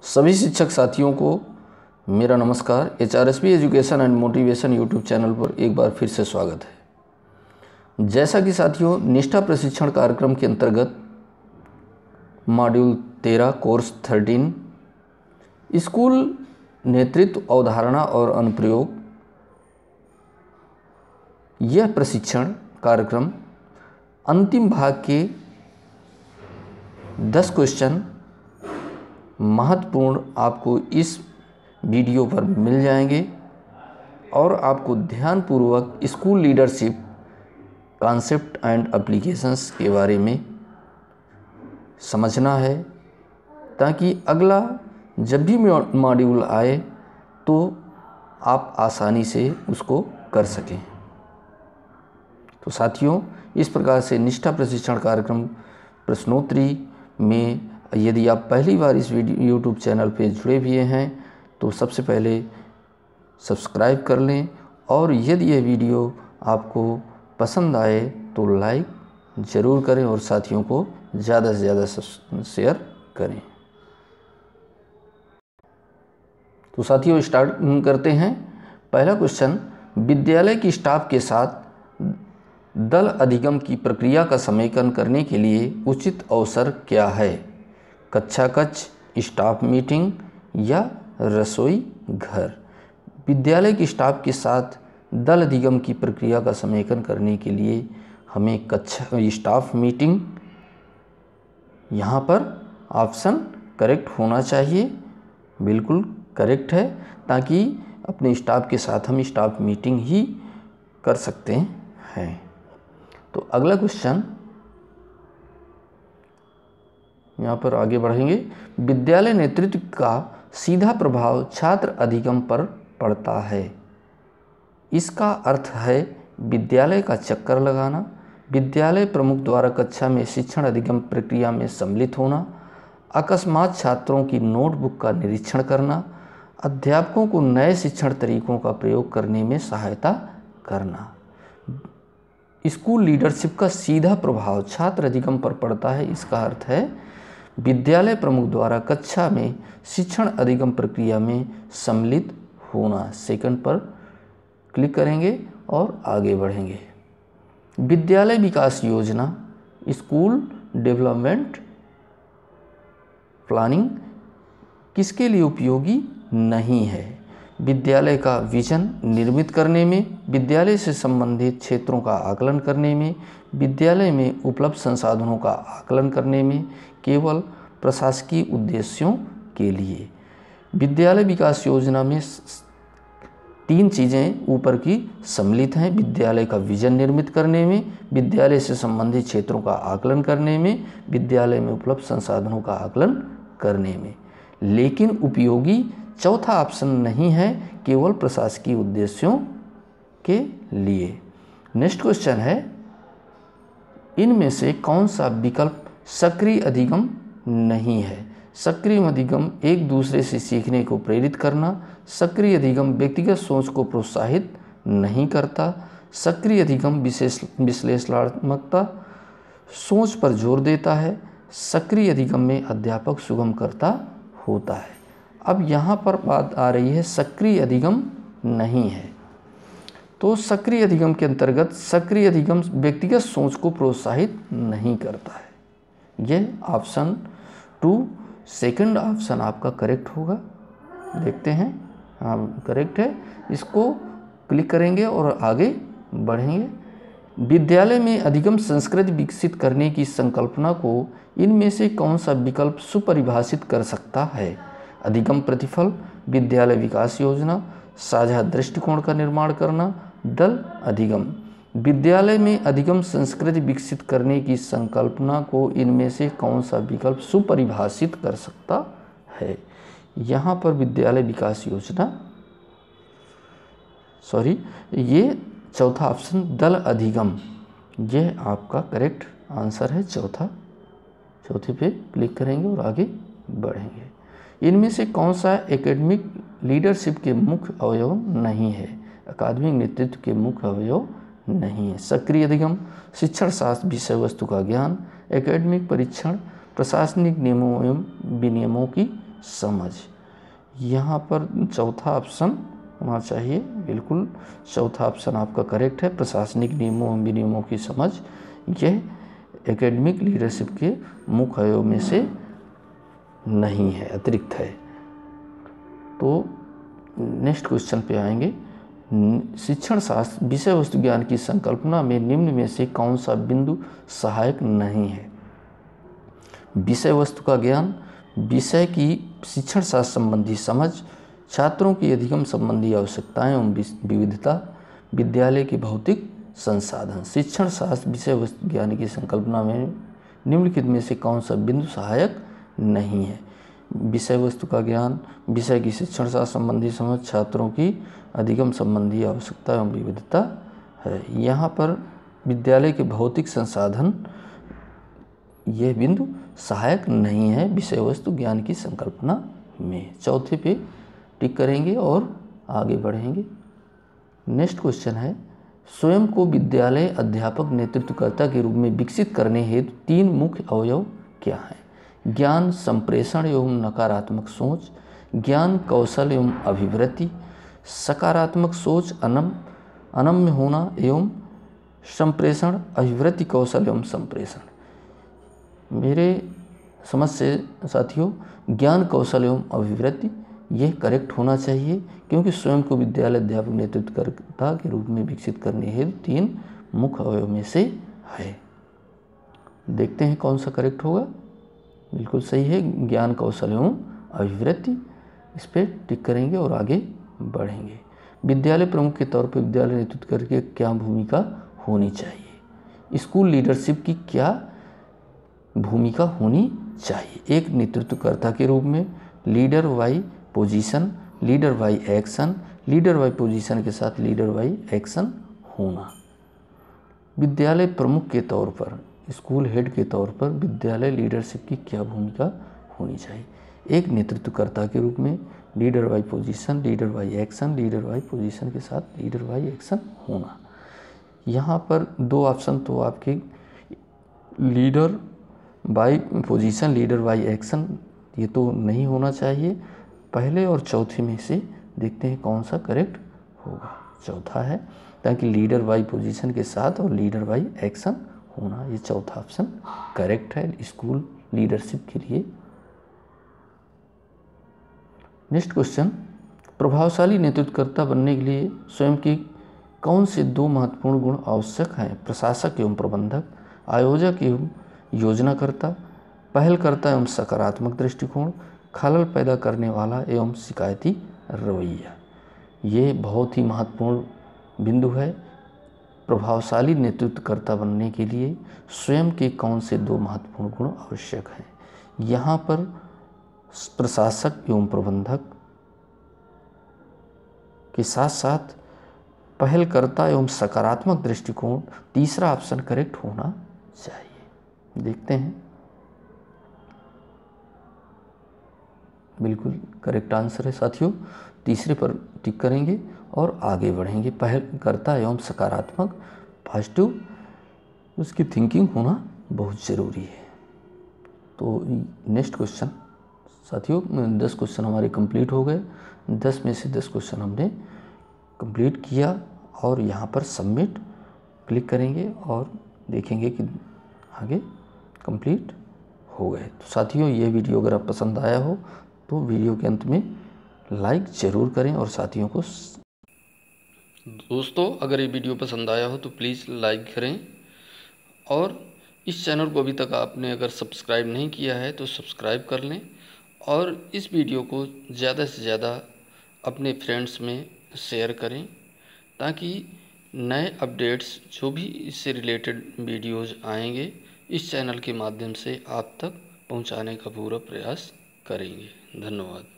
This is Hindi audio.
सभी शिक्षक साथियों को मेरा नमस्कार। HRSP education and motivation YouTube channel पर एक बार फिर से स्वागत है। जैसा कि साथियों, निष्ठा प्रशिक्षण कार्यक्रम के अंतर्गत मॉड्यूल 13 कोर्स 13 स्कूल नेतृत्व अवधारणा और अनुप्रयोग, यह प्रशिक्षण कार्यक्रम अंतिम भाग के 10 क्वेश्चन महत्वपूर्ण आपको इस वीडियो पर मिल जाएंगे और आपको ध्यानपूर्वक school leadership concept and applications के बारे में समझना है, ताकि अगला जब भी मॉड्यूल आए तो आप आसानी से उसको कर सकें। तो साथियों, इस प्रकार से निष्ठा प्रशिक्षण कार्यक्रम प्रश्नोत्तरी में यदि आप पहली बार इस यूट्यूब चैनल पे जुड़े हुए हैं तो सबसे पहले सब्सक्राइब कर लें, और यदि यह वीडियो आपको पसंद आए तो लाइक ज़रूर करें और साथियों को ज़्यादा से ज़्यादा शेयर करें। तो साथियों, स्टार्ट करते हैं। पहला क्वेश्चन, विद्यालय की स्टाफ के साथ दल अधिगम की प्रक्रिया का समेकन करने के लिए उचित अवसर क्या है? कक्षा कक्ष, स्टाफ मीटिंग या रसोई घर? विद्यालय की स्टाफ के साथ दल अधिगम की प्रक्रिया का समेकन करने के लिए हमें कक्षा स्टाफ मीटिंग, यहाँ पर ऑप्शन करेक्ट होना चाहिए, बिल्कुल करेक्ट है, ताकि अपने स्टाफ के साथ हम स्टाफ मीटिंग ही कर सकते हैं। तो अगला क्वेश्चन, यहाँ पर आगे बढ़ेंगे। विद्यालय नेतृत्व का सीधा प्रभाव छात्र अधिगम पर पड़ता है। इसका अर्थ है विद्यालय का चक्कर लगाना, विद्यालय प्रमुख द्वारा कक्षा में शिक्षण अधिगम प्रक्रिया में सम्मिलित होना, अकस्मात छात्रों की नोटबुक का निरीक्षण करना, अध्यापकों को नए शिक्षण तरीकों का प्रयोग करने में सहायता करना। स्कूल लीडरशिप का सीधा प्रभाव छात्र अधिगम पर पड़ता है। इसका अर्थ है विद्यालय प्रमुख द्वारा कक्षा में शिक्षण अधिगम प्रक्रिया में सम्मिलित होना। सेकंड पर क्लिक करेंगे और आगे बढ़ेंगे। विद्यालय विकास योजना, स्कूल डेवलपमेंट प्लानिंग किसके लिए उपयोगी नहीं है? विद्यालय का विजन निर्मित करने में, विद्यालय से संबंधित क्षेत्रों का आकलन करने में, विद्यालय में उपलब्ध संसाधनों का आकलन करने में, केवल प्रशासकीय उद्देश्यों के लिए। विद्यालय विकास योजना में 3 चीज़ें ऊपर की सम्मिलित हैं। विद्यालय का विजन निर्मित करने में, विद्यालय से संबंधित क्षेत्रों का आकलन करने में, विद्यालय में उपलब्ध संसाधनों का आकलन करने में। लेकिन उपयोगी चौथा ऑप्शन नहीं है, केवल प्रशासकीय उद्देश्यों के लिए। नेक्स्ट क्वेश्चन है, इनमें से कौन सा विकल्प सक्रिय अधिगम नहीं है? सक्रिय अधिगम एक दूसरे से सीखने को प्रेरित करना, सक्रिय अधिगम व्यक्तिगत सोच को प्रोत्साहित नहीं करता, सक्रिय अधिगम विश्लेषणात्मकता सोच पर जोर देता है, सक्रिय अधिगम में अध्यापक सुगमकर्ता होता है। अब यहाँ पर बात आ रही है सक्रिय अधिगम नहीं है। तो सक्रिय अधिगम के अंतर्गत सक्रिय अधिगम व्यक्तिगत सोच को प्रोत्साहित नहीं करता है। यह ऑप्शन 2 सेकंड ऑप्शन आपका करेक्ट होगा। देखते हैं, हाँ करेक्ट है। इसको क्लिक करेंगे और आगे बढ़ेंगे। विद्यालय में अधिगम संस्कृति विकसित करने की संकल्पना को इनमें से कौन सा विकल्प सुपरिभाषित कर सकता है? अधिगम प्रतिफल, विद्यालय विकास योजना, साझा दृष्टिकोण का निर्माण करना, दल अधिगम। विद्यालय में अधिगम संस्कृति विकसित करने की संकल्पना को इनमें से कौन सा विकल्प सुपरिभाषित कर सकता है? यहाँ पर विद्यालय विकास योजना, ये चौथा ऑप्शन दल अधिगम, यह आपका करेक्ट आंसर है। चौथे पे क्लिक करेंगे और आगे बढ़ेंगे। इनमें से कौन सा एकेडमिक लीडरशिप के मुख्य अवयव नहीं है? अकादमिक नेतृत्व के मुख्य अवयव नहीं है। सक्रिय अधिगम, शिक्षण शास्त्र विषय वस्तु का ज्ञान, एकेडमिक परीक्षण, प्रशासनिक नियमों एवं विनियमों की समझ। यहाँ पर चौथा ऑप्शन होना चाहिए, बिल्कुल चौथा ऑप्शन आपका करेक्ट है। प्रशासनिक नियमों एवं विनियमों की समझ यह एकेडमिक लीडरशिप के मुख्य अवयव में से नहीं है, अतिरिक्त है। तो नेक्स्ट क्वेश्चन पे आएंगे। शिक्षण शास्त्र विषय वस्तु ज्ञान की संकल्पना में निम्न में से कौन सा बिंदु सहायक नहीं है? विषय वस्तु का ज्ञान, विषय की शिक्षण शास्त्र संबंधी समझ, छात्रों की अधिगम संबंधी आवश्यकताएं एवं विविधता, विद्यालय के भौतिक संसाधन। शिक्षण शास्त्र विषय वस्तु ज्ञान की संकल्पना में निम्नलिखित में से कौन सा बिंदु सहायक नहीं है? विषय वस्तु का ज्ञान, विषय की शिक्षण शास्त्र संबंधी समझ, छात्रों की अधिगम संबंधी आवश्यकता एवं विविधता है। यहाँ पर विद्यालय के भौतिक संसाधन यह बिंदु सहायक नहीं है विषय वस्तु ज्ञान की संकल्पना में। चौथे पे टिक करेंगे और आगे बढ़ेंगे। नेक्स्ट क्वेश्चन है, स्वयं को विद्यालय अध्यापक नेतृत्वकर्ता के रूप में विकसित करने हेतु 3 मुख्य अवयव क्या हैं? ज्ञान संप्रेषण एवं नकारात्मक सोच, ज्ञान कौशल एवं अभिवृत्ति, सकारात्मक सोच अनम्य होना एवं संप्रेषण, अभिवृत्ति कौशल एवं संप्रेषण। मेरे समझ से साथियों ज्ञान कौशल एवं अभिवृत्ति यह करेक्ट होना चाहिए, क्योंकि स्वयं को विद्यालय अध्यापक नेतृत्वकर्ता के रूप में विकसित करने हेतु 3 मुख्य अवयव में से है। देखते हैं कौन सा करेक्ट होगा। बिल्कुल सही है, ज्ञान कौशल एवं अभिवृत्ति। इस पर टिक करेंगे और आगे बढ़ेंगे। विद्यालय प्रमुख के तौर पर विद्यालय नेतृत्व करके क्या भूमिका होनी चाहिए? स्कूल लीडरशिप की क्या भूमिका होनी चाहिए? एक नेतृत्वकर्ता के रूप में leader by position, leader by action, leader by position के साथ लीडर बाई एक्शन होना। विद्यालय प्रमुख के तौर पर, स्कूल हेड के तौर पर विद्यालय लीडरशिप की क्या भूमिका होनी चाहिए? एक नेतृत्वकर्ता के रूप में leader by position, leader by action, leader by position के साथ लीडर बाई एक्शन होना। यहाँ पर 2 ऑप्शन तो आपके leader by position, leader by action, ये तो नहीं होना चाहिए। पहले और चौथे में से देखते हैं कौन सा करेक्ट होगा। चौथा है, ताकि लीडर बाई पोजीशन के साथ और लीडर बाई एक्शन होना, ये चौथा ऑप्शन करेक्ट है स्कूल लीडरशिप के लिए। नेक्स्ट क्वेश्चन, प्रभावशाली नेतृत्वकर्ता बनने के लिए स्वयं के कौन से 2 महत्वपूर्ण गुण आवश्यक हैं? प्रशासक एवं प्रबंधक, आयोजक एवं योजनाकर्ता, पहलकर्ता एवं सकारात्मक दृष्टिकोण, खलल पैदा करने वाला एवं शिकायती रवैया। ये बहुत ही महत्वपूर्ण बिंदु है। प्रभावशाली नेतृत्वकर्ता बनने के लिए स्वयं के कौन से 2 महत्वपूर्ण गुण आवश्यक हैं? यहाँ पर प्रशासक एवं प्रबंधक के साथ साथ पहलकर्ता एवं सकारात्मक दृष्टिकोण, तीसरा ऑप्शन करेक्ट होना चाहिए। देखते हैं, बिल्कुल करेक्ट आंसर है साथियों। तीसरे पर टिक करेंगे और आगे बढ़ेंगे। पहलकर्ता एवं सकारात्मक, पॉजिटिव, उसकी थिंकिंग होना बहुत ज़रूरी है। तो नेक्स्ट क्वेश्चन साथियों, 10 क्वेश्चन हमारे कंप्लीट हो गए। 10 में से 10 क्वेश्चन हमने कंप्लीट किया और यहाँ पर सबमिट क्लिक करेंगे और देखेंगे कि आगे कंप्लीट हो गए। तो साथियों, ये वीडियो अगर आप पसंद आया हो तो वीडियो के अंत में लाइक ज़रूर करें और साथियों को। दोस्तों, अगर ये वीडियो पसंद आया हो तो प्लीज़ लाइक करें और इस चैनल को अभी तक आपने अगर सब्सक्राइब नहीं किया है तो सब्सक्राइब कर लें और इस वीडियो को ज़्यादा से ज़्यादा अपने फ्रेंड्स में शेयर करें, ताकि नए अपडेट्स जो भी इससे रिलेटेड वीडियोज़ आएंगे इस चैनल के माध्यम से आप तक पहुंचाने का पूरा प्रयास करेंगे। धन्यवाद।